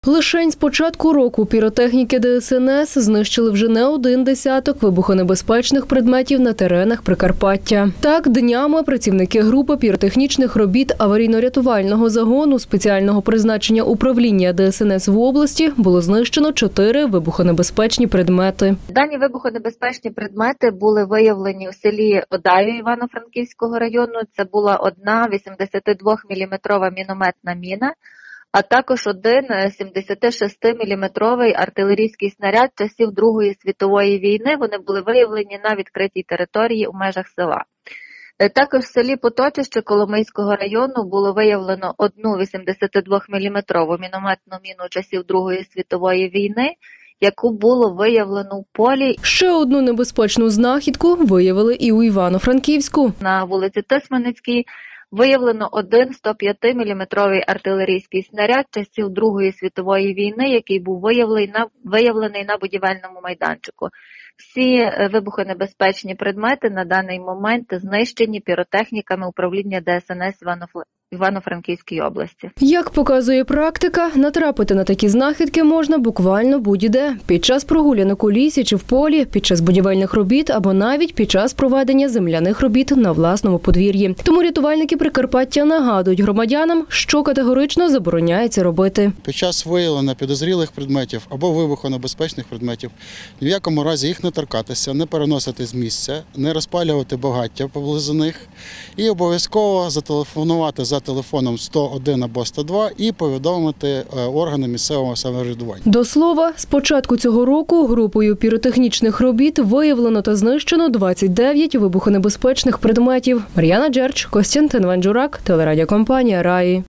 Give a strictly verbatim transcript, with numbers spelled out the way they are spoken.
Лишень з початку року піротехніки Де Ес Ен Ес знищили вже не один десяток вибухонебезпечних предметів на теренах Прикарпаття. Так, днями працівники групи піротехнічних робіт аварійно-рятувального загону спеціального призначення управління Де Ес Ен Ес в області було знищено чотири вибухонебезпечні предмети. Дані вибухонебезпечні предмети були виявлені у селі Одаю Івано-Франківського району. Це була одна вісімдесятидвоміліметрова мінометна міна, а також один сімдесятишестиміліметровий артилерійський снаряд часів Другої світової війни. Вони були виявлені на відкритій території у межах села. Також в селі Поточище Коломийського району було виявлено одну вісімдесятидвоміліметрову мінометну міну часів Другої світової війни, яку було виявлено в полі. Ще одну небезпечну знахідку виявили і у Івано-Франківську. На вулиці Тисменницькій виявлено один стоп'ятиміліметровий артилерійський снаряд часів Другої світової війни, який був виявлений на, виявлений на будівельному майданчику. Всі вибухонебезпечні предмети на даний момент знищені піротехніками управління Де Ес Ен Ес Івано-Франківській області. Як показує практика, натрапити на такі знахідки можна буквально будь-де. Під час прогулянок у лісі чи в полі, під час будівельних робіт або навіть під час проведення земляних робіт на власному подвір'ї. Тому рятувальники Прикарпаття нагадують громадянам, що категорично забороняється робити. Під час виявлення підозрілих предметів або вибухонебезпечних предметів ні в якому разі їх не торкатися, не переносити з місця, не розпалювати багаття поблизу них і обов'язково зателефонувати за телефоном сто один або сто два і повідомити органи місцевого самоврядування. До слова, з початку цього року групою піротехнічних робіт виявлено та знищено двадцять дев'ять вибухонебезпечних предметів. Мар'яна Джерч, Костянтин Ванджурак, телерадіокомпанія «Раї».